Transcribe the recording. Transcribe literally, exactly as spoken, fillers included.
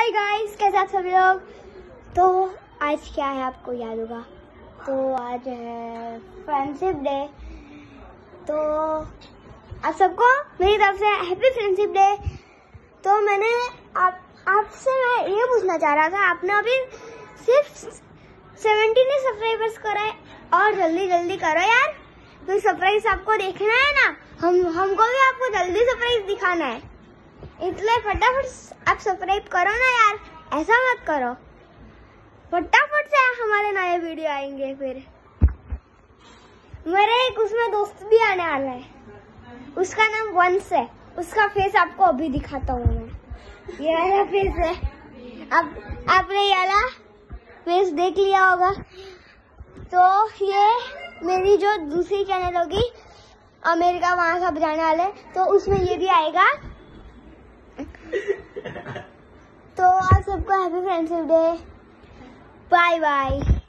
Hi guys, कैसे आप सभी लोग। तो आज क्या है आपको याद होगा, तो आज है फ्रेंडशिप डे। तो आप सबको मेरी तरफ से हैप्पी फ्रेंडशिप डे। तो मैंने आप आपसे मैं ये पूछना चाह रहा था, आपने अभी सिर्फ सेवेंटीन सब्सक्राइबर्स करा है और जल्दी जल्दी करो यार, तो सरप्राइज आपको देखना है ना, हम हमको भी आपको जल्दी सरप्राइज दिखाना है, इसलिए फटाफट आप सब्सक्राइब करो ना यार, ऐसा मत करो, फटाफट से हमारे नए वीडियो आएंगे। फिर मेरे एक उसमें दोस्त भी आने वाला है, उसका नाम वंश है, उसका फेस आपको अभी दिखाता हूँ मैं। ये वाला फेस है, अब आपने ये वाला फेस देख लिया होगा। तो ये मेरी जो दूसरी चैनल होगी अमेरिका, वहां सब जाने वाले, तो उसमें ये भी आएगा। तो आप सबको happy friendship day, bye bye.